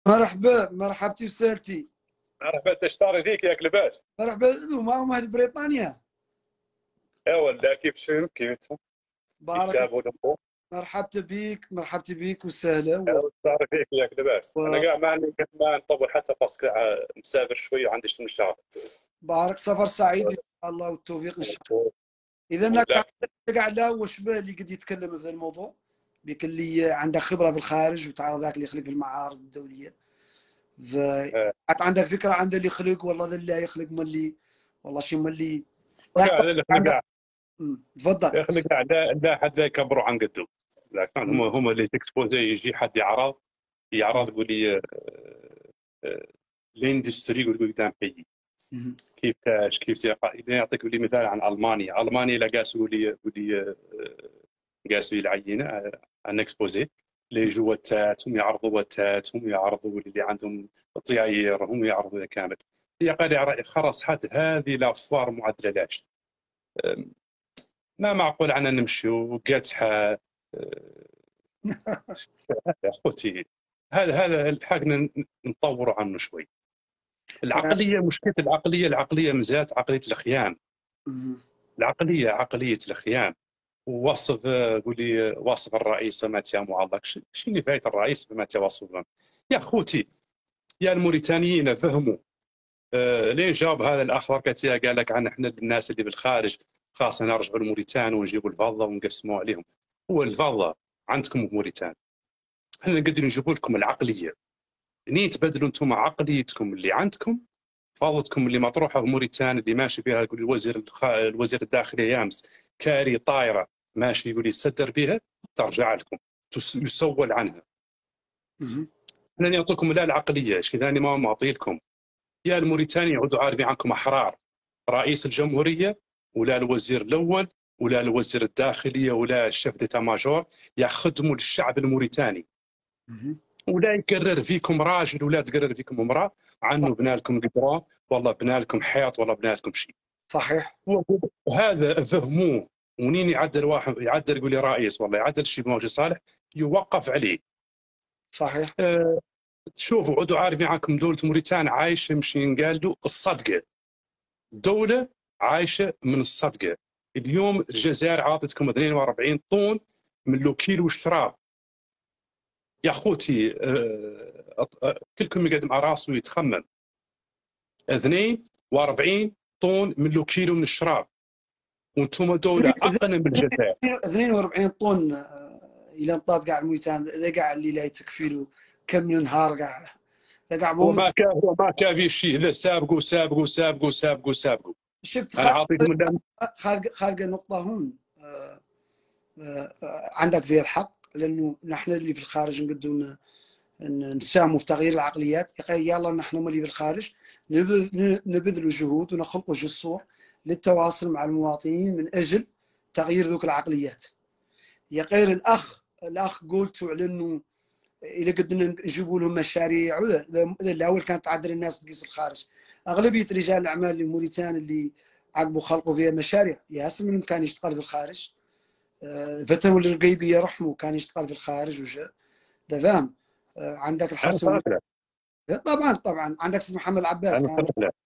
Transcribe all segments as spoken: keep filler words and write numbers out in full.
مرحبا مرحبتي وسهلتي. مرحبا تشتري فيك ياك لاباس. مرحبا ذوما هما اهل بريطانيا. يا ولا كيف شنو كيف كيف بارك الله. جابوا الامور. مرحبا بيك مرحبا بيك وسهلا يا و... تشتري فيك ياك لاباس، انا و... كاع ما عندي ما نطول حتى باسكو مسافر شويه وعندي شنو شغل. بارك سفر سعيد ان شاء الله والتوفيق ان شاء الله. اذا ولا كاع لا واش باه اللي قد يتكلم في هذا الموضوع بك اللي عنده خبره في الخارج وتعرف ذاك اللي يخلق في المعارض الدوليه. ف آه، عندك فكره عن ذا اللي يخلق والله ذا اللي يخلق ملي والله شي ملي ذاك كاع اللي خلق عندك. كاع أمم، تفضل. اللي خلق كاع لا لا حد لا يكبروا عن قدو. لكن أمم، هما هما اللي تكسبوزي يجي حد يعرض يعرض يقول لي آه، آه، الاندستري يقول لي قدام بيي أمم، كيف تاش كيف تيقع. يعطيك لي مثال عن المانيا. المانيا لا قاسوا لي يقول لي آه، قاسوا لي العينه ان اكسبوزي اللي جوا تاتهم يعرضوا تاتهم يعرضوا اللي عندهم الطياير هم يعرضوا كامل. هي قال خرس حد هذه الافوار معدلاش ما معقول عنا نمشيو قاتحه. يا اخوتي هذا هذا الحق نطوروا عنه شوي. العقليه مشكله العقليه العقليه مزات عقليه الخيام. أمم، العقليه عقليه الخيام. ووصف قول لي وصف الرئيس ماتيا معلق شنو فايت الرئيس ماتيا وصفهم. يا اخوتي يا الموريتانيين فهموا. آه ليه جاب هذا الاخ كتيا قال لك عن احنا الناس اللي بالخارج خاصنا نرجعوا لموريتان ونجيبوا الفضه ونقسموا عليهم. هو الفضه عندكم في موريتان احنا نقدر نجيبوا لكم العقليه. ني تبدلوا انتم عقليتكم اللي عندكم فضتكم اللي مطروحه في موريتان اللي ماشي بها يقول الوزير الخ... الوزير الداخليه يامس كاري طايره ماشي يقول يصدر بها ترجع لكم يسول عنها. أمم. انا نعطيكم لا العقليه ايش كذا ما معطي لكم. يا الموريتاني يعودوا عارفين عنكم احرار. رئيس الجمهوريه ولا الوزير الاول ولا الوزير الداخليه ولا الشيف ديتا ماجور يخدموا للشعب الموريتاني. ولا يقرر فيكم راجل ولا تقرر فيكم امراه عنه بنا لكم قدران والله بنا لكم حيط والله بنا لكم شيء. صحيح. وهذا فهموه. ونين يعدل واحد يعدل يقول لي رئيس والله يعدل الشيء موجي صالح يوقف عليه. صحيح. أه شوفوا عدوا عارفين عنكم دوله موريتان عايشه مش ينقال الصدقه. دوله عايشه من الصدقه. اليوم الجزائر عاطتكم اثنين وأربعين طن من لو كيلو الشراب. يا اخوتي أه أه كلكم يقعد مع راسه ويتخمم. اثنين وأربعين طن من لو كيلو من الشراب وانتم دوله اقل من الجزائر. اثنين وأربعين طن آه، الى نطاط كاع الميتان ذا كاع اللي لا يتكفي له كم نهار كاع ذا كاع مو وما كان وما كافي شيء لا سابقوا سابقوا سابقوا سابقوا سابقوا. شفت انا خالق عاطيكم خالق خالق نقطه هون. آه، آه، عندك فيها الحق لانه نحن اللي في الخارج نقدروا نساهموا في تغيير العقليات. يلا نحن اللي في الخارج نبذلوا جهود ونخلقوا جسور للتواصل مع المواطنين من اجل تغيير ذوك العقليات. يا غير الاخ الاخ قلت على انه اذا قدرنا نجيبوا لهم مشاريع الاول كانت تعدل الناس تقيس الخارج. اغلبيه رجال الاعمال الموريتان اللي عقبوا خلقوا فيها مشاريع ياسر منهم كان يشتغل في الخارج. فتن الرقيبيه رحمه كان يشتغل في الخارج وجاء ده فاهم. عندك الحسن طبعا طبعا عندك سيد محمد العباس كان.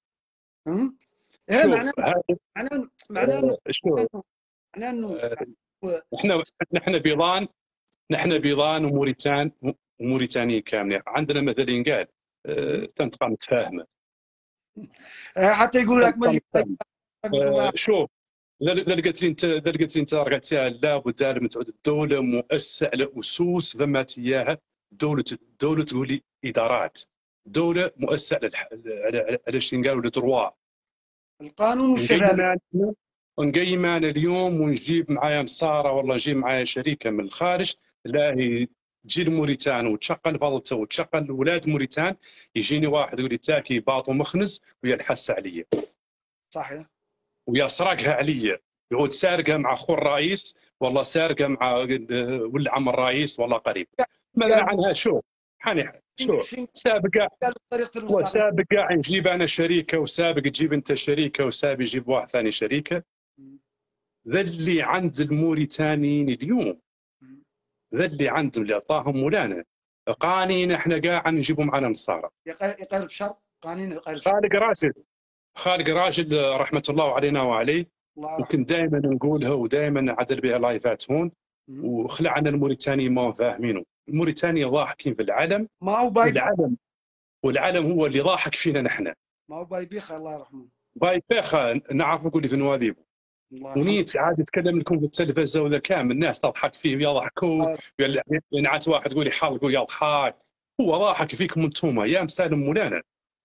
ايه معناه شوف معناه معناه شوف معناه انه احنا نحن بيضان نحن بيضان وموريتان وموريتانيين كاملين عندنا مثل ينقال أه تنتقى متفاهمه. حتى يقول لك ملي أه شوف لا لقيت لي انت لا لقيت لي انت رجعتها لابد من تعود الدوله مؤسسه على اسس ذمات اياها. دوله دوله تقول لي ادارات. دوله مؤسسه على على شنو قالوا الدروا القانون والشفافيه. نقيم انا اليوم ونجيب معايا مساره والله نجيب معايا شريكه من الخارج لا هي تجي لموريتان وتشغل فضلته وتشغل ولاد موريتان. يجيني واحد يقول لي تاكي باطو مخنز ويا الحس عليا. صحيح. ويا سرقها عليا يعود سارقها مع اخو الرئيس والله سارقها مع ولد عم الرئيس والله قريب. ماذا عنها شو حاني شو سابقه وسابقه نجيب انا شريكه وسابق تجيب انت شريكه وسابق يجيب واحد ثاني شريكه. ذا اللي عند الموريتانيين اليوم ذا اللي عندهم اللي اعطاهم مولانا قانين احنا كاع نجيبوا معنا النصارى. يقير بشرط قانين يقير بشرط. خالق راشد خالق راشد رحمه الله علينا وعليه، وكنت دائما نقولها ودائما عدل بها لايفات هون، وخلعنا الموريتاني ما فاهمينه. الموريتاني ضاحكين في العالم، ما هو باي والعالم والعالم هو اللي ضاحك فينا نحن. ما هو باي بيخا الله يرحمه. باي بيخا نعرف نقول في نواذيبه، ونيت عاد يتكلم لكم في التلفزه وذا كامل الناس تضحك فيه ويضحكوا، ينعت واحد يقول يحلقوا يضحك، هو ضاحك فيكم انتم يا مسالم مولانا.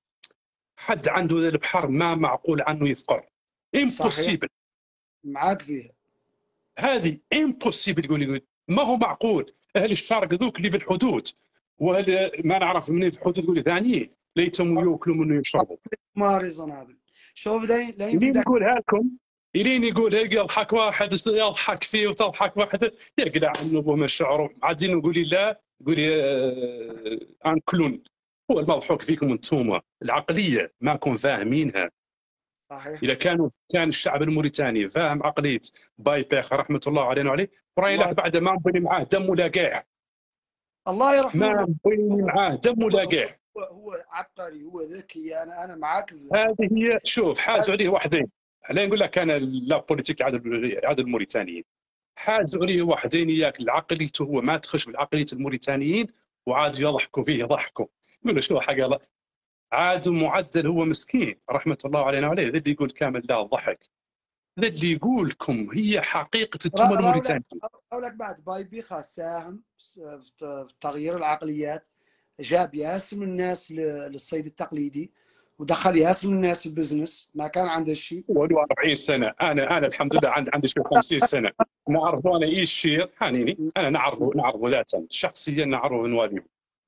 حد عنده ذا البحر ما معقول عنه يفقر، امبوسيبل. معاك فيها هذه امبوسيبل. تقول يقول ما هو معقول. اهل الشرق ذوك اللي في الحدود، واهل ما نعرف منين في الحدود تقول ثانيين ليتهم ياكلوا منه يشربوا. ما ريزونابل. شوف لين لين يقولها لكم، الين يقول هيك يضحك واحد يضحك فيه وتضحك واحد يقلع عنه ابوه من شعره. عادين نقولي لا قولي آه ان كلون. هو المضحوك فيكم انتم، العقليه ماكم فاهمينها. صحيح. اذا كانوا كان الشعب الموريتاني فاهم عقليه باي بيخ رحمه الله علينا وعليه، راي لك بعد ما نبني معاه دم ولا قاع. الله يرحمه. ما نبني معاه دم ولا قاع. هو, هو عبقري، هو ذكي. انا انا معاك. هذه هي. شوف حازوا عليه وحدين، لا نقول لك انا لا بوليتيك عاد الموريتانيين، حازوا عليه وحدين اياك عقليته هو ما تخش بالعقليه الموريتانيين، وعاد يضحكوا فيه يضحكوا يقولوا شو حاجه. عاد معدل هو مسكين رحمه الله علينا عليه. ذا اللي يقول كامل لا ضحك، ذا اللي يقول لكم هي حقيقه التم الموريتاني. اقول لك بعد باي بيخا ساهم في تغيير العقليات، جاب ياسر من الناس للصيد التقليدي، ودخل ياسر من الناس البزنس ما كان عنده شيء. له أربعين سنه. انا انا الحمد لله عندي عندي شي خمسين سنه. نعرف انا ايش شير حانيني. انا نعرفه نعرفه ذاتا شخصيا، نعرفه من وادي،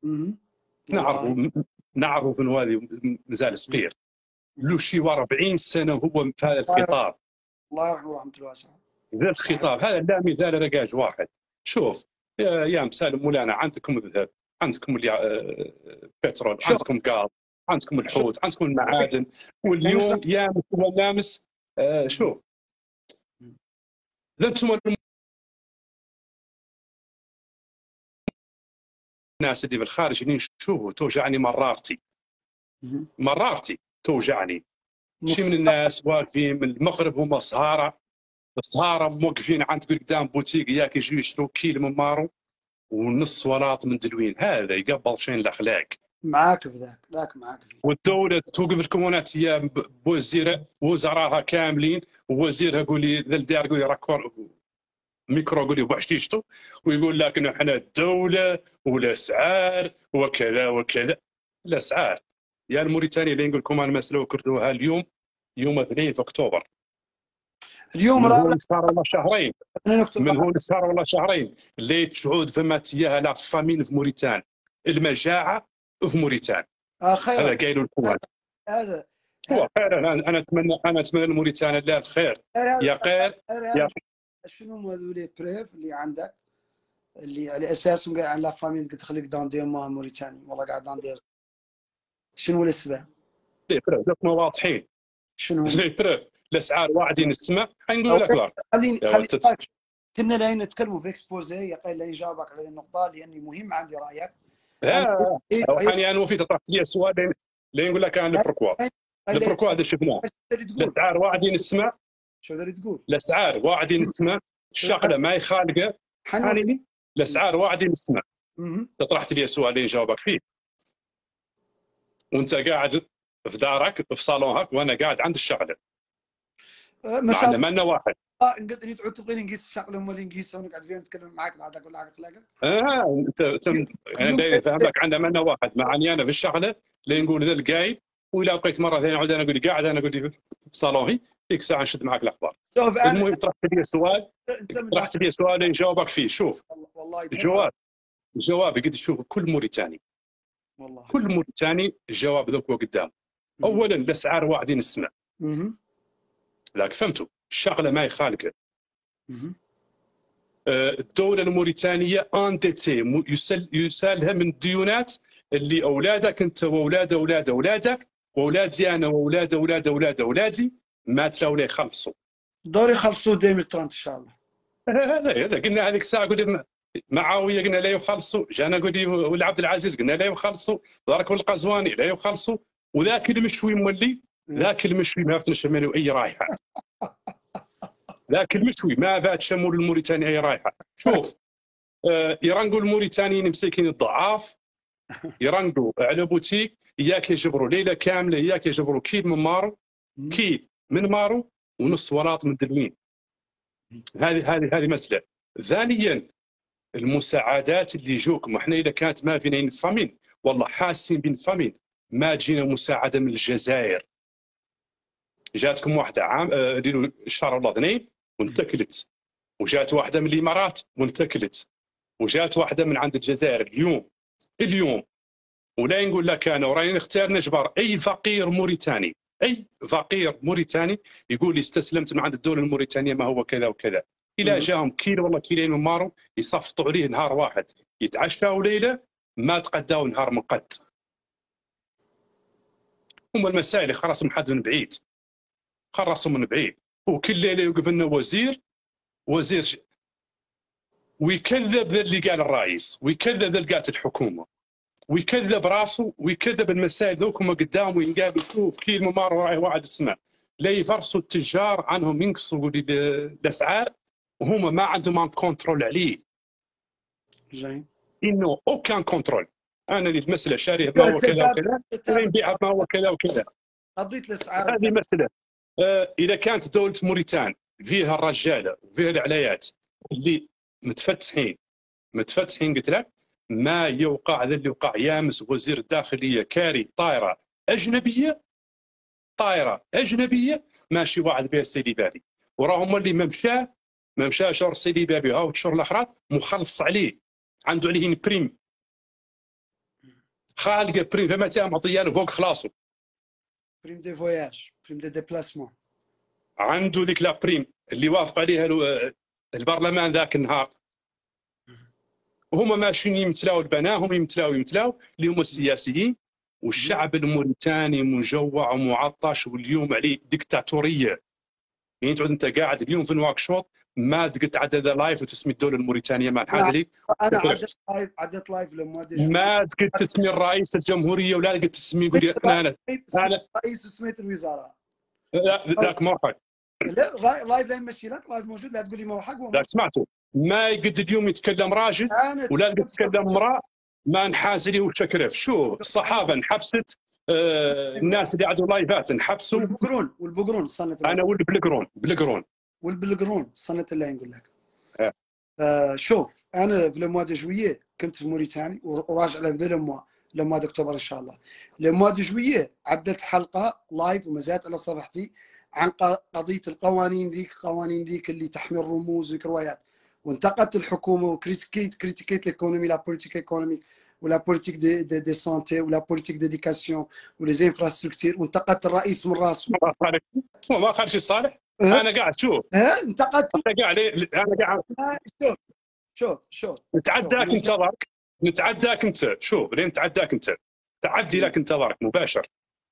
نعرفه نعرفه في نوادي مازال صغير، له شي أربعين سنه هو في هذا الخطاب. الله يرحمه رحمه الله واسعه. ذا الخطاب هذا لا مثال رقاج واحد. شوف يا, يا مسالم مولانا، عندكم الذهب، عندكم البترول، عندكم غاز، عندكم الحوت، عندكم المعادن، واليوم يامس ولامس. آه شوف انتم الناس اللي في الخارج اللي نشوفوا توجعني مرارتي مرارتي توجعني. شي من الناس واقفين من المغرب هما صهاره صهاره موقفين عند قدام بوتيك ياك يجيو يشتروا كيلو من مارو ونص ولاط من دلوين. هذا يقبل شين الاخلاق. معاك في ذاك ذاك معاك فيه. والدوله توقف الكومونات هي بوزير وزراها كاملين، ووزيرها يقول لي ذا الدار يقول لي راك ميكرو يقول لي بوحش يشطوا، ويقول لك احنا الدوله والاسعار وكذا وكذا. الاسعار يا الموريتاني اللي نقول لكم انا مساله كرتوها اليوم يوم اثنين في اكتوبر. اليوم من هون شهر ولا شهرين من هون شهر ولا شهرين اللي تعود فما تياها لا فامين في موريتان، المجاعه في موريتان. آه خير. هذا قايلوا لكم هذا هو خير. انا انا اتمنى انا اتمنى لموريتان لا الخير يا خير يا شنو هذول بريف اللي عندك اللي على اساسهم قاعد لا فامين تخليك دون دي موريتاني والله قاعد دون دي. شنو الاسباب؟ لي بريف ذوك واضحين. شنو لي بريف الاسعار واعدين السماء. حنقول لك لا خليني خليني كنا لين نتكلموا في اكسبوزي يقول لي جاوبك على هذه النقطه لاني مهم عندي رايك. اه حاني انا وفي طرحت لي السؤال اللي نقول لك انا البروكوا البروكوا هذا شفناه. الاسعار واعدين السماء. شو تقدر تقول؟ الاسعار واعدين السماء، الشغله ما يخالقه. حاني الاسعار واعدين السماء. طرحت لي السؤال اللي نجاوبك فيه، وانت قاعد في دارك في صالونك وانا قاعد عند الشغله. معنا مالنا واحد. اه نقدر تعود تبغي نقيس الشغله ولا نقيسها ونقعد فيها نتكلم معاك هذا كل حاجه اخلاقك. اه انت انا داير فهمك عندنا مالنا واحد. معني انا في الشغله اللي نقول ذا القايد، واذا بقيت مره ثانيه نعود انا اقول قاعد انا اقول في صالوني ديك الساعه نشد معك الاخبار. المهم طرحت لي سؤال طرحت لي سؤال نجاوبك فيه. شوف والله الجواب الجواب قد تشوف كل موريتاني والله كل موريتاني الجواب ذوك هو قدام. اولا الاسعار واعدين السماء. ذاك فهمتوا الشغله ما يخالقه. الدوله الموريتانيه انديتي يسال يسالها من الديونات اللي اولادك انت واولاد اولاد اولادك واولادي انا واولاد اولاد اولاد اولادي ما تلاو لي يخلصوا. دور يخلصوا ألفين وثلاثين ان شاء الله. هذا هذا قلنا هذيك الساعه قلنا معاويه قلنا لا يخلصوا، جانا قولي ولا عبد العزيز قلنا لا يخلصوا، دارك والقزواني لا يخلصوا، وذاك المشوي مولي، ذاك المشوي ما فتنش منه اي رائحه. ذاك المشوي ما فات شمول الموريتاني اي رائحه. شوف آه يرنقوا الموريتانيين مساكين الضعاف، يرنقوا على بوتيك، اياك يجبروا ليله كامله، اياك يجبروا كيد من مارو، كيد من مارو ونص ولاط من دلوين. هذه هذه هذه مساله. ثانيا المساعدات اللي يجوكم، احنا اذا كانت ما فينا فامين، والله حاسين بفامين، ما تجينا مساعده من الجزائر. جاتكم واحده عام ديروا الشهر ولا اثنين وانتكلت، وجات واحده من الامارات وانتكلت، وجات واحده من عند الجزائر اليوم اليوم ولا نقول لك انا وراني نختار نجبر اي فقير موريتاني، اي فقير موريتاني يقول لي استسلمت من عند الدوله الموريتانيه ما هو كذا وكذا. الى جاهم كيلو والله كيلين من مارو يصفطوا عليه نهار واحد، يتعشاوا ليله ما تقداوا نهار من قد. هم المسائل اللي خرصوا من حد من بعيد، خرصوا من بعيد، وكل ليله يوقف لنا وزير وزير ش... ويكذب ذا اللي قال الرئيس، ويكذب ذا اللي قالت الحكومه، ويكذب راسه، ويكذب المسائل ذوكم قدامه وينقال شوف كيل ممار راعي واحد السماء. لا يفرسوا التجار عنهم ينقصوا الاسعار وهم ما عندهم ان كونترول عليه. زين. انه اوكان كونترول. انا المساله شاريه ما هو كذا وكذا، نبيعها ما هو كذا وكذا. قضيه الاسعار هذه مساله. آه اذا كانت دوله موريتان فيها الرجاله وفيها العلايات اللي متفتحين متفتحين قلت لك ما يوقع ذا اللي وقع يامس وزير الداخليه كاري طائره اجنبيه، طائره اجنبيه ماشي واحد بها السيدي بابي، وراهم اللي ما مشى ما مشى شهر السيدي بابي هاو الشهور الاخرات مخلص عليه، عنده عليه بريم خالقه بريم فما تاع معطيه له فوق خلاصه. بريم دي فواياج، بريم دي ديبلاسمون، عنده ذيك لا بريم اللي وافق عليها البرلمان ذاك النهار. وهم ماشيين يمتلاو البناهم يمتلاو يمتلاو اللي هم السياسيين، والشعب الموريتاني مجوع ومعطش واليوم عليه ديكتاتوريه. يعني تعود انت قاعد اليوم في الواك شوط ما تقدر تعدد لايف وتسمي الدوله الموريتانيه ما حاجه لي. انا عدت لايف عدت لايف لما ما تقدر تسمي الرئيس الجمهوريه ولا تقدر تسمي يقول انا انا انا رئيس وسميت الوزاره. لا ذاك ما حق. لا لايف لا يمشي لك، لايف موجود، لا تقول لي ما هو حق. ذاك سمعته ما يقد اليوم يتكلم راجل ولا يقد يتكلم امراه ما نحاز لي وشكرف. شو الصحافه انحبست، آه الناس اللي عندهم لايفات انحبسوا. والبقرون والبقرون السنه انا والبلقرون بلقرون والبلقرون السنه اللي نقول لك. آه. آه شوف انا في لموا دو جويي كنت في موريتاني وراجع لذي لموا لموا اكتوبر ان شاء الله. لموا دو جويي عدت حلقه لايف ومازالت على صفحتي عن قضيه القوانين ذيك، قوانين ذيك اللي تحمي الرموز وذكريات، وانتقدت الحكومه وكريتيكيت كريتيكيت ليكونومي، لا بوليتيك ايكونوميك ولا بوليتيك دي دي, دي سانتي ولا بوليتيك ديديكاسيون ولا زانفراستركتير، وانتقدت الرئيس من راسه. هو ما خرج صالح. أه؟ انا قاعد شوف ها انتقدت انا قاعد انا قاعد شوف شوف شوف نتعداك انت ضرك، نتعداك انت. شوف لين نتعداك انت، تعدي لك انت ضرك مباشر،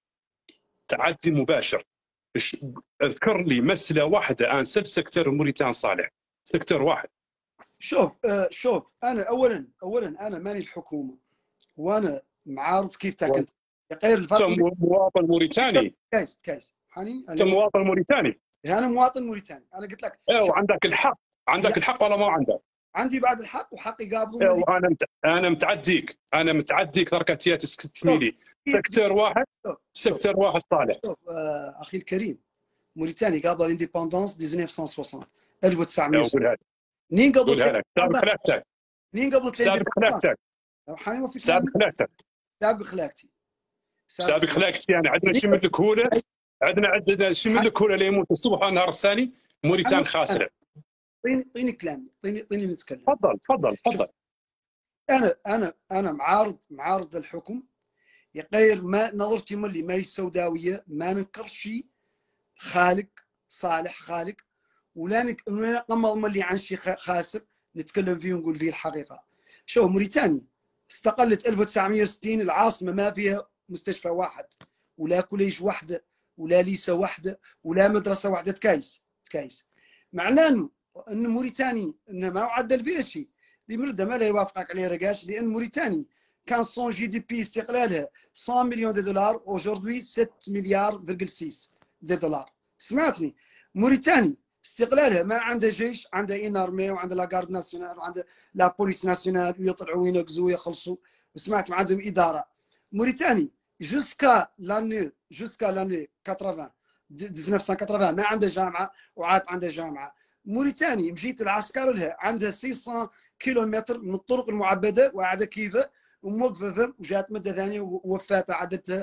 تعدي مباشر. اذكر لي مساله واحده انسب سكتر موريتان صالح، سكتر واحد. شوف آه شوف انا اولا اولا انا ماني الحكومه وانا معارض كيف كنت غير الفرق. مواطن موريتاني كايس كايس حنين انت مواطن موريتاني. انا مواطن موريتاني انا قلت لك ايه وعندك الحق، عندك الحق ولا ما عندك؟ عندي بعد الحق وحقي قابلوني. ايه وانا مت... انا متعديك انا متعديك ذركتيات تسميلي سكتر واحد سكتر واحد صالح. شوف آه اخي الكريم، موريتاني قبل الانديبندونس ألف وتسعمية وستين ألف وتسعمية وستين. نين قبل سابق خلافتك نين قبل سابق خلافتك سابق خلافتك سابق خلاقتي سابق خلاقتي. يعني عندنا شي من الكهوله، عندنا عندنا شي من الكهوله اللي يموت الصبح والنهار الثاني موريتان خاسره. طيني طيني كلامي طيني طيني نتكلم. تفضل تفضل تفضل. انا انا انا معارض معارض الحكم يغير ما نظرتي ملي ما هي سوداويه، ما ننكر شيء خالق صالح خالق، ولا نقمض ملي عن شيء خاسر نتكلم فيه ونقول فيه الحقيقه. شو موريتانيا استقلت ألف وتسعمية وستين، العاصمه ما فيها مستشفى واحد ولا كوليج واحده ولا ليسه واحده ولا مدرسه واحده تكايس تكايس. معناه انه ان موريتاني انه ما عدل فيها شيء، لمرده ما لا يوافقك عليه رقاش، لان موريتاني كان صون جي دي بي استقلالها مية مليون دي دولار، اوجوردي سبعة مليار فاصلة ستة دي دولار. سمعتني؟ موريتاني استقلالها ما عندها جيش، عندها ان ارمي وعندها لا غارد ناسيونال وعندها لا بوليس ناسيونال ويطلعوا وينقزوا ويخلصوا. وسمعت عندهم اداره. موريتاني جوسكا لاني جوسكا لاني ثمانين ألف وتسعمية وثمانين ما عندها جامعه وعاد عندها جامعه. موريتاني مشيت العسكر لها عندها ستمية كيلومتر من الطرق المعبده وعندها كيفه وموقفه فم وجات مده ثانيه ووفاتها عدتها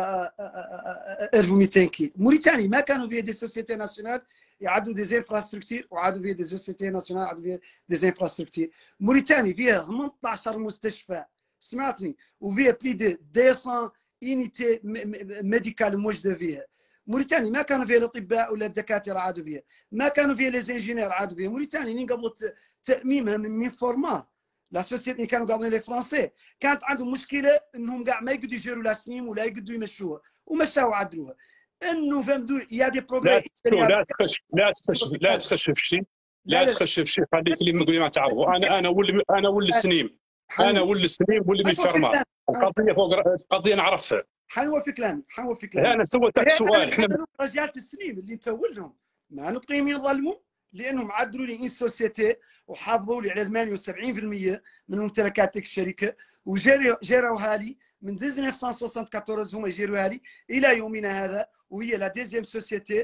ألف ومئتين كيلو. موريتاني ما كانوا فيها دي سوسيتي ناسيونال يعدوا دي زانفراستركتير وعادوا فيها دي سوسيتي ناسيونال عادوا فيها دي زانفراستركتير. موريتاني فيها ثمانية عشر مستشفى، سمعتني، وفيها بلي دي مئتين انيتي ميديكال موجوده فيها. موريتاني ما كانوا فيها الاطباء ولا الدكاتره عادوا فيها، ما كانوا فيها لي زانجينير عادوا فيها. موريتاني من قبل تاميمها من مين فورما لا سوسيتي كانوا قبل لي فرنسي كانت عندهم مشكله انهم كاع ما يقدروا يجيروا لا سنين ولا يقدروا يمشوها ومشاو عدلوها. انه فهمتوا يا دي بروغري. لا تخش لا تخش لا تخش في شيء لا تخش في شيء خليك اللي نقول ما تعرفوا. انا انا ولي انا ولي السنيم انا ولي السنيم ولي من فرمان. القضيه فوق القضيه نعرفها. حنوفي كلامي حنوفي كلامي. انا سولتك سؤال. احنا رجال السنين اللي انت ولهم ما نبقيهم يظلموا لانهم عدلوا لي ان سوسيتي وحافظوا لي على ثمانية وسبعين بالمئة من ممتلكات الشركه وجيروها لي من ألف وتسعمية وأربعة وستين هم يجيروها لي الى يومنا هذا. وهي لا ديزيام سوسيتي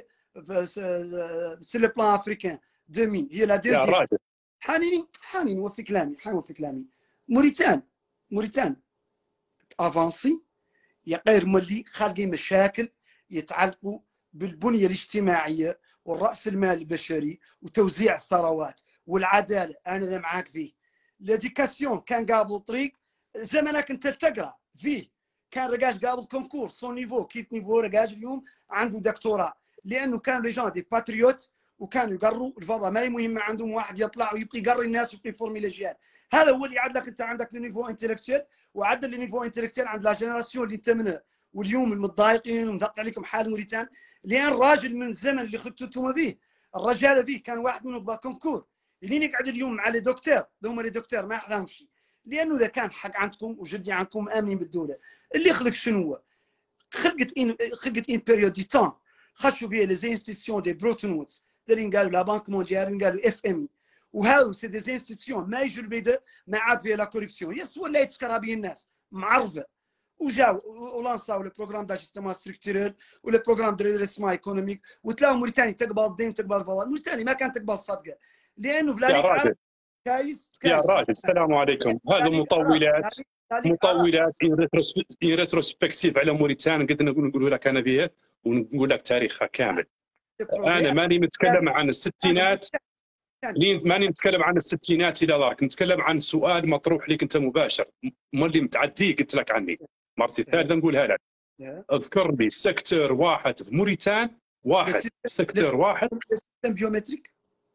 سي لو بلان افريكان ألفين هي لا ديزيام. يا راجل حانيني حاني نوفي كلامي حنوفي كلامي. موريتان موريتان افانسي يا غير مولي خالقين مشاكل يتعلقوا بالبنيه الاجتماعيه والراس المال البشري وتوزيع الثروات والعداله. انا ذا معاك فيه. ليديكاسيون كان قابل طريق زمانك انت تقرا فيه. كان رجاج قابل كونكور سون نيفو كيف نيفو رجاج اليوم عنده دكتوراه لانه كانوا لي جون دي باتريوت وكانوا يقروا الفضاء ما مهم عندهم واحد يطلع ويبقى يقري الناس ويبقى يفورمي الاجيال. هذا هو اللي يعدلك انت عندك النيفو انتلكتشوال وعدل النيفو انتلكتشوال عند لا جينيراسيون اللي انت منها واليوم المتضايقين ومدق عليكم حال موريتان. لان راجل من الزمن اللي خدتوهم فيه الرجال فيه كان واحد منهم باكونكور اللي يقعد اليوم مع لي دكتور هما لي دكتور ما يحلاهم شيء لانه اذا كان حق عندكم وجدي عندكم امنين بالدوله اللي خلق شنو هو خلقت ان خلقت ان بيريود دي تان خشوا بها لي انستيتيون دي بروتون وودز اللي قالوا لا بنك مونديال قالوا اف ام وهذو سي دي انستيتيون ما يجوا البلاد ما عاد فيها لا كوربسيون يس ولا يتسكر به الناس معرفه وجاو ولانساو لو بروغرام داجستمون ستركتورال ولا بروغرام دو ريدريسمون ايكونوميك وتلاقوا موريتاني تقبل الدين تقبل الفضاء. موريتاني ما كانت تقبل الصدقه لانه في لا كايس يا راجل. السلام عليكم. هذا مطولات مطولات ان ريتروسبكتيف على موريتان قد نقول لك انا فيها ونقول لك تاريخها كامل. انا ماني متكلم عن الستينات ماني نتكلم عن الستينات الى ذاك نتكلم عن سؤال مطروح لك انت مباشر مولي متعدي قلت لك عني مرتي الثالثه نقولها لك. اذكر لي سكتور واحد في موريتان واحد سكتور واحد سيستم بيومتريك.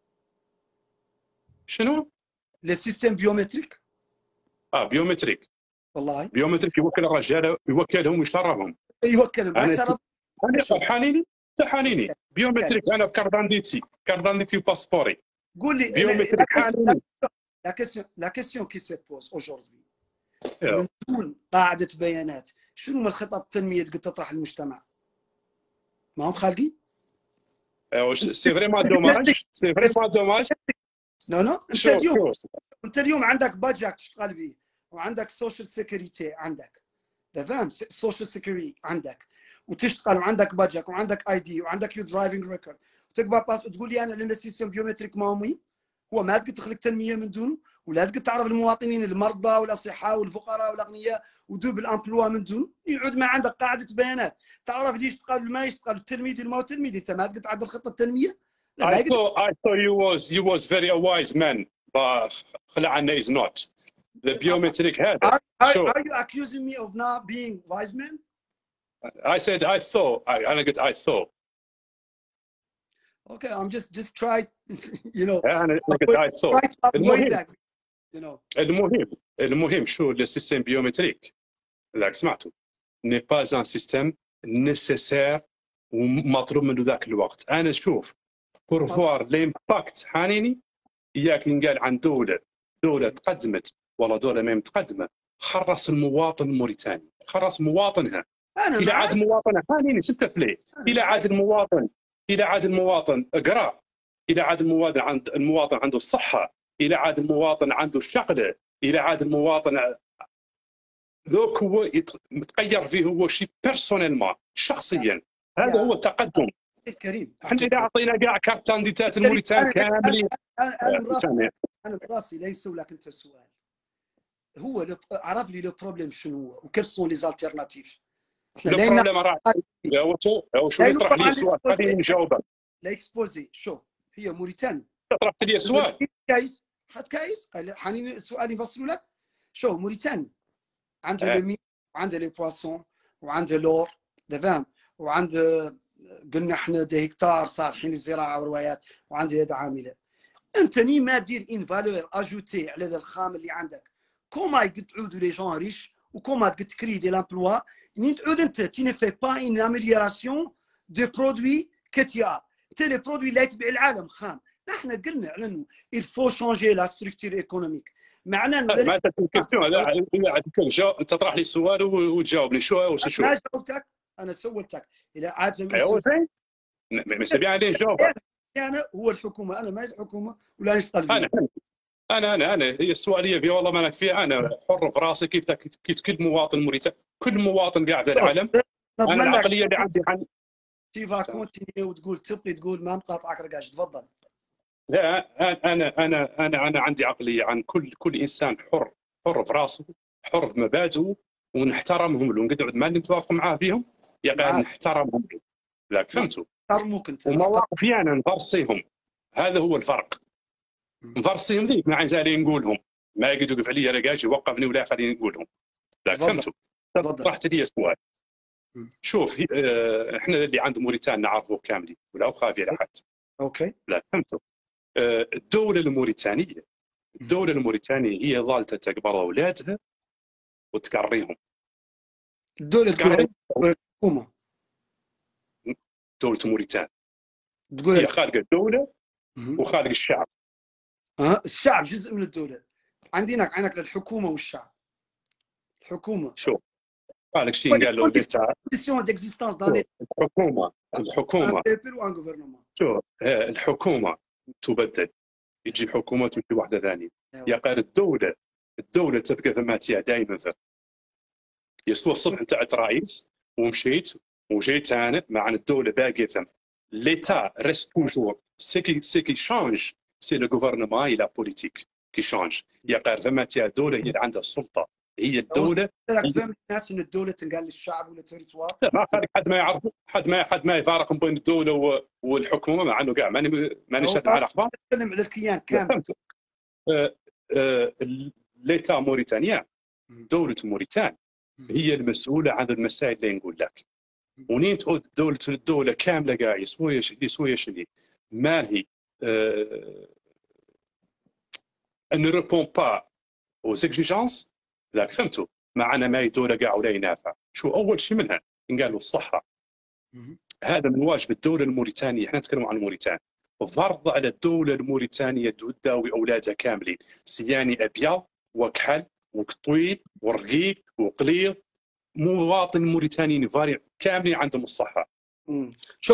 شنو؟ لي سيستم بيومتريك. اه بيومتريك والله بيومتريك يوكل الرجال يوكلهم ويشربهم يوكلهم انا حانيني حانيني بيومتريك انا بكاردانديتي كاردانديتي وباسبوري. قول لي بيومتريك حانيني. لا كيسيون لا كيسيون كي سي بوز اوجوردي من دون قاعده بيانات شنو من الخطط التنميه اللي تطرح المجتمع؟ ما هم خالقين؟ سي فريمون دوماج سي فريمون دوماج. نو نو انت اليوم انت اليوم عندك باجاك تشتغل به وعندك سوشيال سيكوريتي عندك تفهم سوشيال سيكوريتي عندك وتشتغل وعندك باجاك وعندك اي دي وعندك يو درايفنج ريكورد وتقبل باس وتقول لي انا لان السيستم بيومتريك ما مهم. هو ما تقدر تخلق تنميه من دونه ولا تقدر تعرف المواطنين المرضى والاصحاء والفقراء والاغنياء ودوب الامبلوا من دونه. يعود ما عندك قاعده بيانات تعرف اللي يشتغل وما يشتغل التلميذ والما تلميذ. انت ما تقدر تعدل خطه التنميه. I thought I thought you was you was very a wise man but خلعنا is not the biometric هذا. Are, are, sure. are you accusing me of not being wise man? I said I thought I أنا قلت I thought. Okay, I'm just just try you know. أنا قلت I thought. المهم you know. المهم المهم شو السيستم بيومتريك ذاك سمعته n'est pas un système nécessaire ومطلوب منه ذاك الوقت. أنا شوف بور فوار ليمباكت حانيني إياك ينقال عن دولة دوله تقدمت ولا دوله ما متقدمه خرص المواطن الموريتاني، خرص مواطنها. الى عاد المواطن خليني ستة بلاي الى عاد المواطن الى عاد المواطن اقرا، الى عاد المواطن عند المواطن عنده الصحه، الى عاد المواطن عنده الشغله، الى عاد المواطن ذوك هو متغير فيه هو شيء بيرسونيلمون شخصيا. هذا هو التقدم الكريم. احنا اذا اعطينا كاع كارتانديتات الموريتان كاملين. انا انا انا براسي لا يسولك انت السؤال، هو عرف لي لو بروبليم شنو هو وكيل سون لي زالتيرناتيف. لو بروبليم راه هو شو يطرح لي السؤال خليني نجاوبك. لا اكسبوزي شو هي موريتانيا طرحت لي السؤال كايس حد كايس حنين السؤال يفسروا لك. شو موريتانيا عندها لو مي وعندها لي بواسون وعندها لور دفام وعندها قلنا احنا دي هكتار صالحين للزراعه وروايات وعندها يد عامله. انت ني ما دير ان فالور اجوتي على ذا الخام اللي عندك. كوما قد تعودوا لي جون ريش وكوما قد تكري دي لامبلوا ني تعود انت تي ني في با ان اميليوراسيون دو برودوي كتيا تي لي برودوي اللي يتبع العالم خام. نحن قلنا على انه il faut changer la structure économique. معناه انه ما الكيستيون هذا انت تطرح لي السؤال وتجاوبني شو شو ما جاوبتك انا سولتك الى عاد لم ايوا زين ما سبي عليه نجاوبك. انا هو الحكومه انا ما الحكومه ولا نشتغل فيها. انا انا انا انا هي السؤاليه في والله ما لك فيها. انا حر في راسي كيف كيف كل مواطن موريتاني كل مواطن قاعد في العالم. انا العقليه اللي عندي عن تيفا كونتيني وتقول تبقي تقول ما مقاطعك رقاش تفضل. لا انا انا انا انا عندي عقليه عن كل كل انسان حر حر في راسه حر في مبادئه ونحترمهم له ونقعد ما نتوافق معاه فيهم يا قاعد نحترمهم له. لا فهمتوا؟ نحترموك انت ومواقفي انا نفرسيهم. هذا هو الفرق. نفرسيهم ذيك ما عايزالي نقولهم ما يقعد يوقف علي رقاش يوقفني ولا خليني نقولهم. لا فهمتوا؟ طرحت لي سؤال. شوف اه احنا اللي عند موريتانيا نعرفوه كاملين ولا خافي على حد. اوكي. لا فهمتوا؟ اه الدوله الموريتانيه الدوله الموريتانيه هي ظالته تكبر اولادها وتكريهم. الدوله الحكومه دوله موريتانيا تقول هي خالق الدوله وخالق الشعب. اه الشعب جزء من الدوله. عندنا عندك الحكومه والشعب. الحكومه شوف خالق شيء قال له ليتا الحكومه الحكومه شوف الحكومه تبدل يجي حكومه وتجي واحده ثانيه. يا قال الدوله الدوله تبقى ثماتيا دائما ثم يسوى الصبح انت عدت رئيس ومشيت وجيت انا مع الدوله باقيه ثم. ليتا ريست توجور سي كي سي كي شانج سي لو غوفرنمون اي لا بوليتيك كي شانج. يا قال ثماتيا دوله هي اللي عندها السلطه هي الدوله. تفهم الناس ان الدوله تنقال للشعب ولا تريتوار. لا ما خليك حد ما يعرف حد ما حد ما يفارق بين الدوله والحكومه مع انه كاع ماني ماني شاد على الاخبار. نتكلم على الكيان كامل. آه آه ليتا موريتانيا دوله موريتانيا هي المسؤوله عن المسائل اللي نقول لك. ونين تعود دوله الدوله كامله كاع يسوي يسوي شنو ما هي ان ريبون با aux exigences. ذاك فهمتوا؟ معنا ما هي دوله كاع ولا ينافع. شو اول شيء منها قالوا الصحه. هذا من واجب الدوله الموريتانيه. احنا نتكلم عن موريتانيا. فرض على الدوله الموريتانيه تداوي اولادها كاملين سياني ابيض وكحل وكطويل ورقيق وقليل. مواطن موريتاني فاري كاملين عندهم الصحه. شو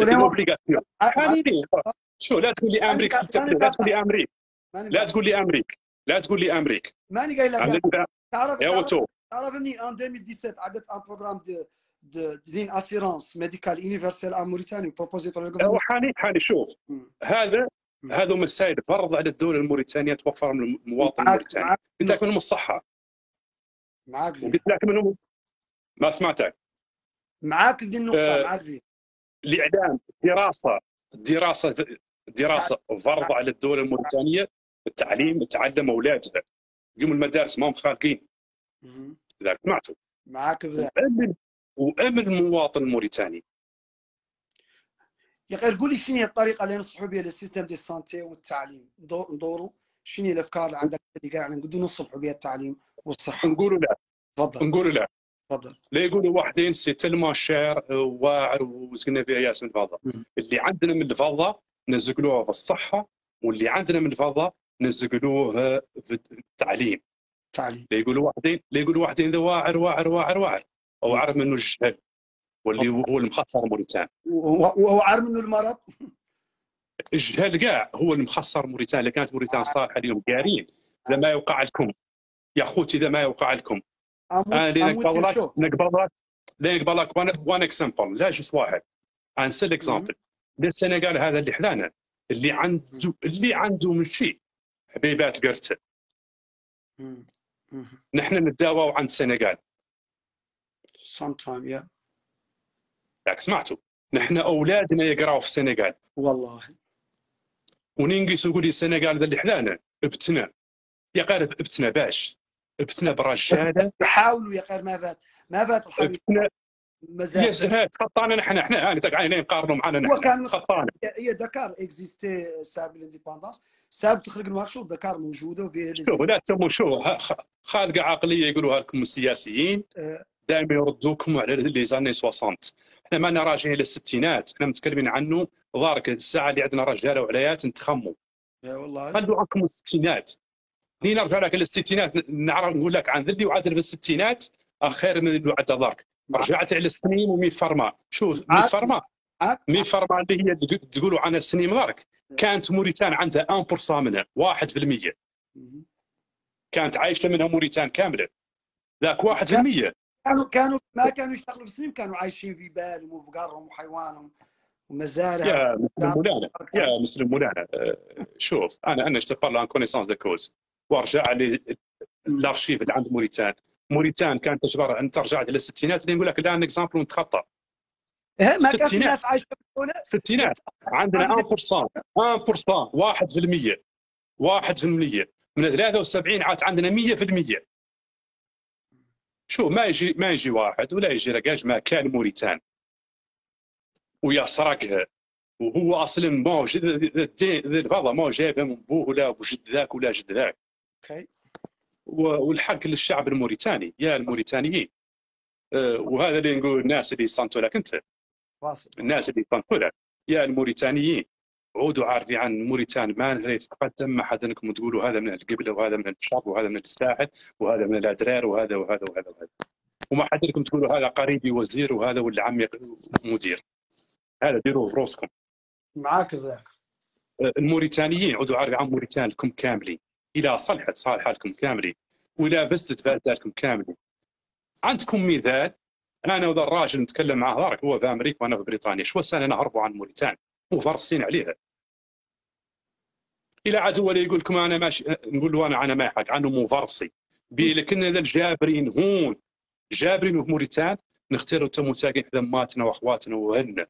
شو لا تقول لي امريك لا تقول لي امريك لا تقول لي امريك لا تقول لي امريك ماني قايل لك. تعرف تعرف تعرف اني ان ألفين وسبعطاش عدت ان بروغرام دو دين اسيرونس ميديكال يونيفرسال ان موريتانيا بروبوزيتو للجوفرنمون. حاني حاني شوف هذا هذا مسائل فرض على الدوله الموريتانيه توفر للمواطن الموريتاني. قلت لك منهم الصحه معاك قلت لك منهم ما سمعتك معاك في النقطه آه معاك فيه الاعلام دراسه دراسه دراسه فرض على الدوله الموريتانيه التعليم تعلم اولادها يقوموا المدارس ما هم خارقين. ذاك سمعتوا معاك في ذا وامن وامن المواطن الموريتاني. يا اخي قول لي شنو هي الطريقه اللي نصحوا بها للسيستم دي سانتي والتعليم ندوروا شنو هي الافكار اللي عندك اللي قاعد نقولوا نصحوا بها التعليم والصحه. نقولوا لا تفضل نقولوا لا تفضل. لا يقولوا واحدين سي تلما شير واعر وزقنا فيها ياسين الفضاء. اللي عندنا من الفضاء نزقلوها في الصحه واللي عندنا من الفضاء نزقلوه في التعليم. تعليم لا يقولوا واحدين لا يقولوا واحدين ذا واعر واعر واعر واعر او عارف منه الجهل واللي هو المخسر موريتان. وهو عارف منه المرض. الجهل كاع هو المخسر موريتان. اللي كانت موريتان صالحه اليوم قارين اذا ما يوقع لكم يا خوتي، اذا ما يوقع لكم انا اللي نقبل لك نقبل لك لا نقبل لك وان اكزامبل، لا جوست واحد ان سيل اكزامبل. السنغال هذا اللي حدانا اللي عنده اللي عنده من شيء حبيبات قرته. نحن نتداووا عند السنغال sometime yeah. ياك سمعتوا؟ نحن اولادنا يقراوا في السنغال والله، وننقص يقول لي السنغال ذا اللي حدانا ابتنا يا قارب ابتنا باش ابتنا برجاله يحاولوا يا قارب ما فات ما فات الحقيقه مازال يس خطانا نحن احنا هكذاك عينين نقارنوا معنا نحن كان خطانا. هي دكار اكزيستي ساب الانديباندونس ساب تخرج المارك شو دكار موجوده وفيها شوف لا تسموا شو خالقه عقليه يقولوها لكم السياسيين دائما يردوكم على لي زاني ستين. احنا ما راجعين للستينات، احنا متكلمين عنه ضارك الساعه اللي عندنا رجاله وعليات نتخموا. يا والله خلوا عنكم الستينات. ني نرجع لك للستينات نعرف نقول لك عن اللي وعد في الستينات خير من اللي وعد ضارك. رجعت على السنين ومي فرما. شوف مي فرما مي فرما اللي هي تقولوا عنها السنين ضارك كانت موريتان عندها واحد بالمئة منها واحد بالمئة كانت عايشه منها موريتان كامله. ذاك واحد بالمئة كانوا كانوا ما كانوا يشتغلوا في السنين، كانوا عايشين في بالهم وبقرهم وحيوانهم ومزارع. يا مسلم مولانا يا مسلم مولانا شوف انا انا اشتغل ان كونيسونس دو كوز وارجع للارشيف اللي عند موريتان. موريتان كانت تجبر ان ترجع الى الستينات اللي نقول لك الان اكزامبل ونتخطى. ما كان في ناس عايشه في الستينات عندنا واحد بالمئة واحد بالمئة واحد بالمئة واحد بالمئة من ثلاثة وسبعين عاد عندنا مئة بالمئة. شو ما يجي ما يجي واحد ولا يجي رقاج ما كان موريتان ويسرقها وهو اصلا ما الفضا ما جايبها من بوه ولا بجد ذاك ولا جد ذاك. اوكي والحق للشعب الموريتاني يا الموريتانيين. أه وهذا اللي نقول الناس اللي يصنتوا لك انت واصل. الناس اللي يصنتوا لك يا الموريتانيين عودوا عارفين عن موريتان ما نهار يتقدم ما حد انكم تقولوا هذا من القبله وهذا من الشرق وهذا من الساحل وهذا من الادرار وهذا وهذا وهذا وهذا وما حد لكم تقولوا هذا قريبي وزير وهذا ولا عمي مدير. هذا ديروه في روسكم. معاك ذاك. الموريتانيين عودوا عارفين عن موريتان لكم كاملين الى صلحت صالحه لكم كاملين والى فزتت فازتكم كاملين. عندكم مثال انا وذا الراجل نتكلم معاه ضارك هو في امريكا وانا في بريطانيا شو سنه نهربوا عن موريتان وفرصين عليها. الى عاد هو يقول لكم انا ماشي نقول له انا انا ما حق عنه مفرصي لكن هذا الجابرين هون جابرين في موريتان نختاروا تم ساكن حذماتنا واخواتنا وهنا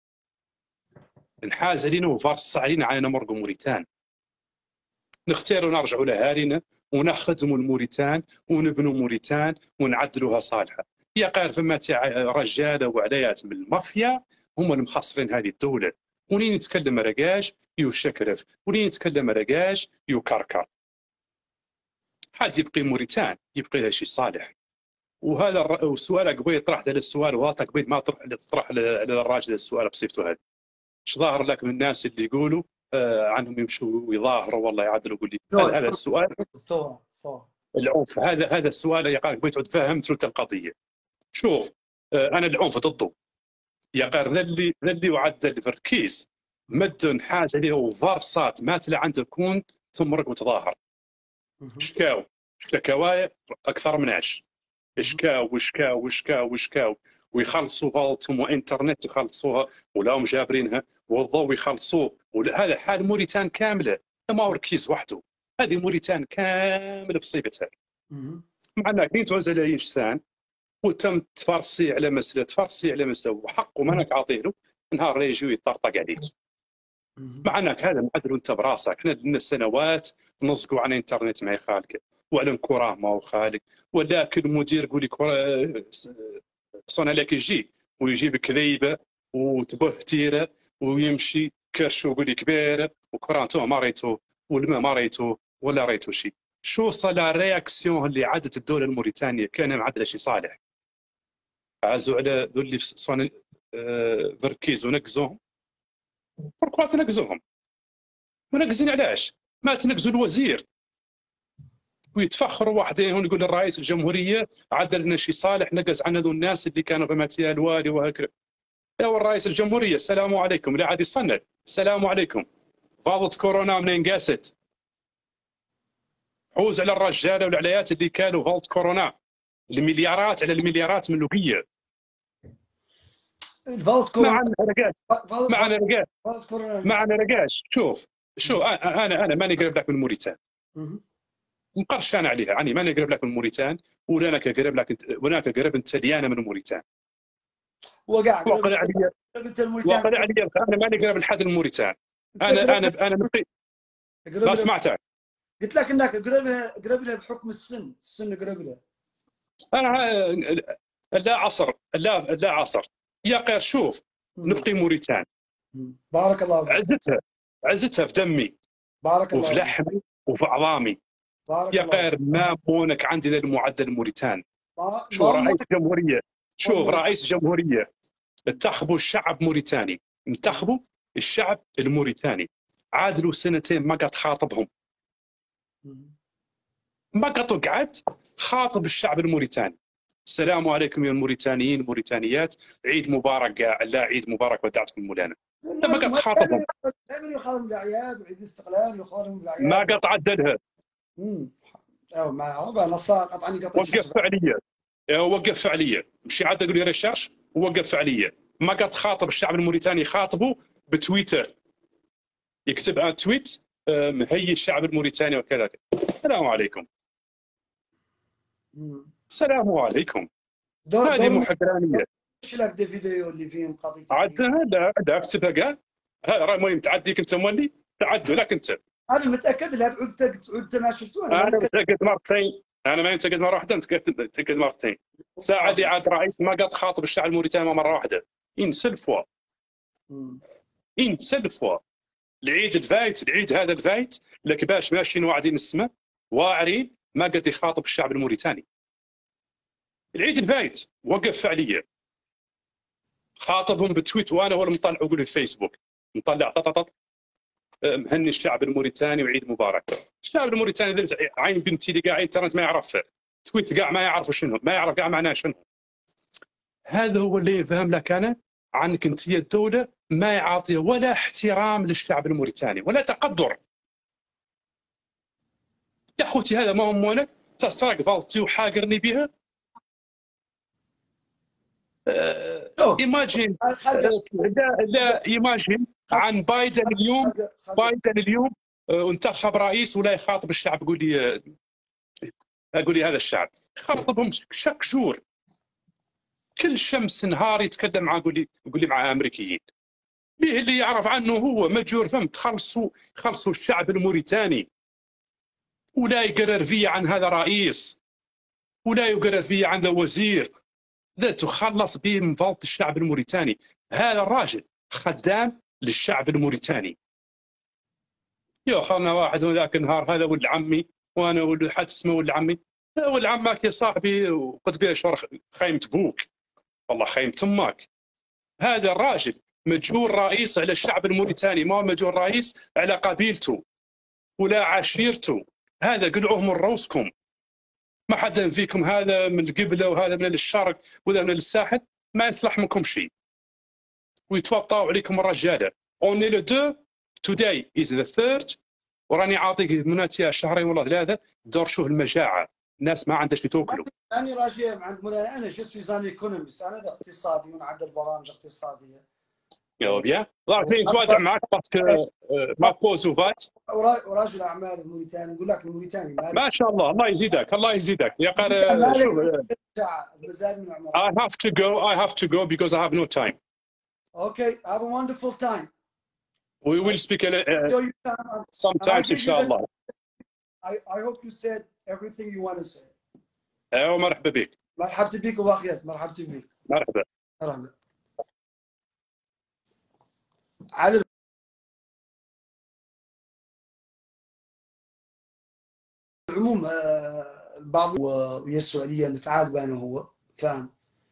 نحاز علينا وفرص علينا علينا مرقوا موريتان نختاروا نرجعوا لاهالينا ونخدموا الموريتان ونبنوا موريتان ونعدلوها صالحه. يا قال فما تاع رجاله وعليات من المافيا هم المخسرين هذه الدوله. ونين يتكلم رقاش يشكرف ونين يتكلم رقاش يكركر. حد يبقي موريتان يبقي لها شيء صالح. وهذا السؤال قبيل طرحت على السؤال وضعت قبيل ما طرح تطرح للراجل السؤال بصيفته هذا. ايش ظاهر لك من الناس اللي يقولوا آه عنهم يمشوا ويظاهروا والله يعدلوا يقول لي هذا, هذا السؤال العنف هذا هذا السؤال يا قال قبيل فهمت له القضيه. شوف آه انا العنف ضده يا قال ذا اللي ذا اللي وعد في الكيس مدن حاجه له وفرصات ما تلا عنده تكون تمرق وتظاهر. شكاو شكاوايا اكثر من عش اشكاو وشكاو وشكاو وشكاو ويخلصوا فالتهم وانترنت يخلصوها ولا هم جابرينها والضوء يخلصوه. هذا حال موريتان كامله ما هو ركيز وحده. هذه موريتان كامله بصيبتها. مع انك كاين توزع انسان وتم تفرسي على مساله تفرسي على مساله وحقه ما انك عاطيه له نهار يجي يطرطق عليك. مع انك هذا معدل انت براسك. احنا لنا سنوات نصقوا على الانترنت ما يخالك وعلى الكره ما هو خالق ولكن المدير يقول لك صنع لك يجي ويجيب كذيبه وتبهتيره ويمشي كرشو يقول لك كبير وكرانتو ما ريتو والماء ما ريتو ولا ريتو شيء. شو صار الرياكسيون اللي عادت الدوله الموريتانيه كان معدل شيء صالح. عزوا على ذو اللي صنع فركيز ونقزوهم. بركوا تنقزوهم ونقزين علاش؟ ما تنقزوا الوزير ويتفخروا واحدين هون يقول الرئيس الجمهوريه عدل لنا شي صالح نقز عن هذو الناس اللي كانوا في ماتيا الوالي وهكذا. يا الرئيس الجمهوريه السلام عليكم، لا عاد يصنع السلام عليكم، فاضت كورونا منين قاست؟ حوز على الرجاله والعليات اللي كانوا فالت كورونا المليارات على المليارات من لقيه. الفالت كورونا معنا رقاش معنا رقاش معنا رقاش. شوف شوف انا انا ماني قريب لك من موريتان، مقرشان عليها، يعني ماني قريب لك من موريتان ولا انا قريب لك وهناك قريب انت ليانا من موريتان. وقع وقع علي وقع علي انا ماني قريب لحد الموريتان. انا انا انا مقيم. ما سمعتك. قلت لك انك قريب لها قريب لها بحكم السن، السن قريب لها. انا لا عصر لا لا عصر يا قير. شوف نبقي موريتان. بارك الله فيك. عزتها عزتها في دمي، بارك الله وفي لحمي وفي عظامي. بارك يا الله قير ما مونك عندي للمعدل الموريتاني. ما شو رئيس جمهوريه شوف رئيس جمهوريه انتخبوا الشعب موريتاني، انتخبوا الشعب الموريتاني، عادلوا سنتين ما قد خاطبهم، ما قد قعد خاطب الشعب الموريتاني. السلام عليكم يا الموريتانيين الموريتانيات، عيد مبارك. لا عيد مبارك ودعتكم مولانا. ما قد خاطبهم. دائما يخاطبهم بالاعياد وعيد الاستقلال يخاطبهم بالاعياد. ما قد عدلها. امم او مع العرب نصار قطعني قطع. وقف فعليه وقف فعليه مشي عاد يقول لي ريشارش ووقف فعليه. ما قد خاطب الشعب الموريتاني، خاطبه بتويتر، يكتب ان تويت مهيئ الشعب الموريتاني وكذا. السلام عليكم. امم السلام عليكم. دور هذه دور محقرانيه. ايش لك دي فيديو اللي فيهم قضيه عاد هذا هذا اكتبها كاع. هذا راه المهم تعديك انت مولي تعدوا لك انت. انا متاكد لا تعود تعود ما شفتوه. انا متاكد مرتين، انا ما متاكد مره واحده، متاكد مرتين. ساعه اللي عاد رئيس ما قد خاطب الشعب الموريتاني مره واحده. ان سلفوا ان سلفوا العيد الفايت العيد هذا الفايت لك باش ماشيين واعدين السماء واعرين ما قد يخاطب الشعب الموريتاني. العيد الفايت وقف فعليه، خاطبهم بتويت وانا هو المطلع اقول في فيسبوك مطلع ططط مهني الشعب الموريتاني وعيد مبارك. الشعب الموريتاني عين بنتي اللي قاعد انترنت ما يعرف تويت كاع ما يعرفوا شنو، ما يعرف كاع معناه شنو. هذا هو اللي يفهم لك انا عنك انت الدوله ما يعطي ولا احترام للشعب الموريتاني ولا تقدر. يا خوتي هذا ما هم مونك تسرق فالتي وحاقرني بها. ايماجين لا لا ايماجين عن بايدن اليوم. بايدن اليوم انتخب رئيس ولا يخاطب الشعب. يقول لي اقول لي هذا الشعب يخاطبهم شك جور كل شمس نهار يتكلم مع يقول لي يقول لي مع امريكيين به اللي يعرف عنه هو مجور فهمت. خلصوا خلصوا الشعب الموريتاني ولا يقرر فيه عن هذا رئيس ولا يقرر فيه عن ذا وزير. لا تخلص به من فلط الشعب الموريتاني. هذا الراجل خدام للشعب الموريتاني. يا خلنا واحد ذاك النهار هذا ولد عمي وانا ولد حد اسمه ولد عمي. لا ولد عمك يا صاحبي وقد بيه شهر خيمة بوك والله خيمة امك. هذا الراجل مجهول رئيس على الشعب الموريتاني، ما هو مجهول رئيس على قبيلته ولا عشيرته. هذا قلعوه من روسكم. ما حدا فيكم هذا من القبله وهذا من الشرق وهذا من الساحل ما يصلح منكم شيء ويتوطاوا عليكم الرجاله. اون لو دو توداي از ذا ثيرد وراني عاطيك مناتيا شهرين ولا ثلاثه دور شوف المجاعه. الناس ما عندها شيء تاكلوا. انا راجع عند مولانا انا جو سوي زان ايكونوميست، انا اقتصادي ونعدل برامج اقتصاديه. يا بيان ضاعت فين نتواجع معك باسكو ما بوز وفات. وراجل اعمال موريتاني نقول لك الموريتاني ما شاء الله الله يزيدك الله يزيدك يا قار. شوف I have to go I have to go because I have no time. Okay, have a wonderful time. We will speak uh, sometimes inshallah. I I hope you said everything you want to say. ايوه مرحبا بك. مرحبا بك واخيات مرحبا بك. مرحبا. مرحبا. على العموم البعض ويا السعوديه متعاقبه انا هو فاهم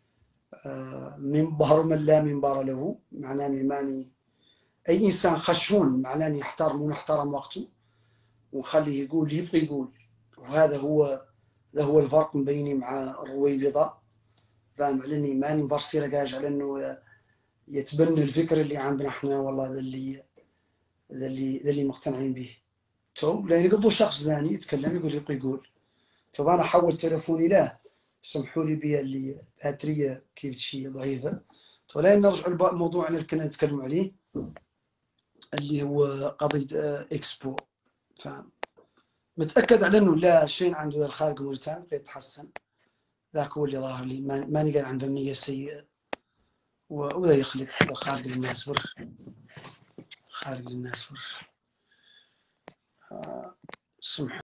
من بهر من لا منبر له. معناني ماني اي انسان خشون معناني يحترم ونحترم وقته ونخليه يقول اللي يبغى يقول. وهذا هو هذا هو الفرق بيني مع الرويبضة. فاهم عليني؟ ماني مبرسي رقاج على انه يتبنى الفكر اللي عندنا احنا، والله ذا اللي ذا اللي ذا اللي مقتنعين به. تو لان قبل شخص ثاني يتكلم يقول يبغى يقول. تو انا حول تليفوني له، سمحوا لي بها اللي باتريه كيف شي ضعيفه. تو لين نرجع للموضوع اللي كنا نتكلم عليه اللي هو قضيه اكسبو. فاهم؟ متاكد على انه لا شيء عنده الخارج موريتانيا يتحسن. ذاك هو اللي ظاهر لي ماني قاعد عن فنيه سيئه، وذا يخلق خارج للناس فرخ خارج للناس فرخ. آه سمح